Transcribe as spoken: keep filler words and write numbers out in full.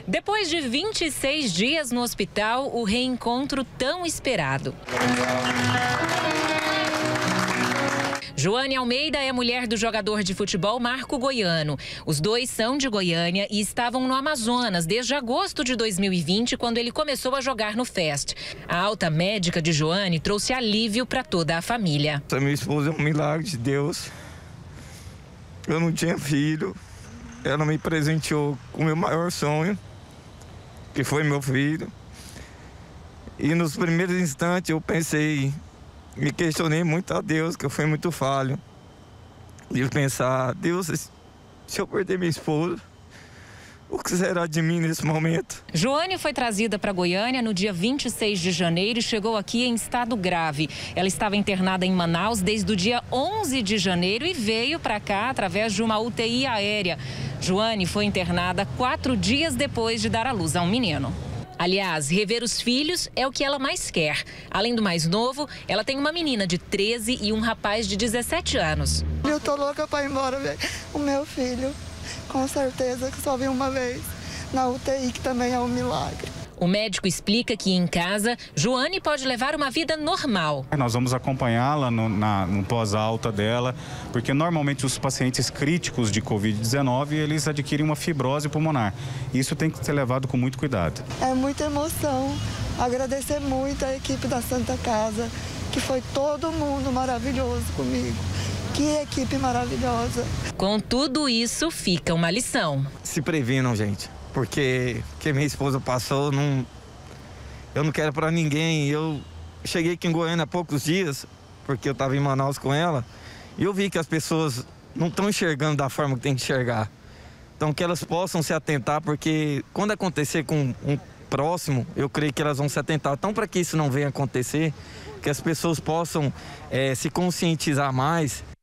Depois de vinte e seis dias no hospital, o reencontro tão esperado. Joane Almeida é mulher do jogador de futebol Marco Goiano. Os dois são de Goiânia e estavam no Amazonas desde agosto de dois mil e vinte, quando ele começou a jogar no Fest. A alta médica de Joane trouxe alívio para toda a família. A minha esposa é um milagre de Deus. Eu não tinha filho. Ela me presenteou com o meu maior sonho, que foi meu filho. E nos primeiros instantes eu pensei, me questionei muito a Deus, que eu fui muito falho. De pensar, Deus, se eu perder minha esposa, o que será de mim nesse momento? Joane foi trazida para Goiânia no dia vinte e seis de janeiro e chegou aqui em estado grave. Ela estava internada em Manaus desde o dia onze de janeiro e veio para cá através de uma U T I aérea. Joane foi internada quatro dias depois de dar à luz a um menino. Aliás, rever os filhos é o que ela mais quer. Além do mais novo, ela tem uma menina de treze e um rapaz de dezessete anos. Eu tô louca para ir embora ver o meu filho. Com certeza que só vi uma vez na U T I, que também é um milagre. O médico explica que em casa, Joane pode levar uma vida normal. Nós vamos acompanhá-la no, na, no pós-alta dela, porque normalmente os pacientes críticos de covid dezenove, eles adquirem uma fibrose pulmonar. Isso tem que ser levado com muito cuidado. É muita emoção. Agradecer muito a equipe da Santa Casa, que foi todo mundo maravilhoso comigo. Que equipe maravilhosa. Com tudo isso, fica uma lição. Se previnam, gente, porque que minha esposa passou, não, eu não quero para ninguém. Eu cheguei aqui em Goiânia há poucos dias, porque eu estava em Manaus com ela, e eu vi que as pessoas não estão enxergando da forma que tem que enxergar. Então, que elas possam se atentar, porque quando acontecer com um próximo, eu creio que elas vão se atentar. Então, para que isso não venha acontecer, que as pessoas possam é, se conscientizar mais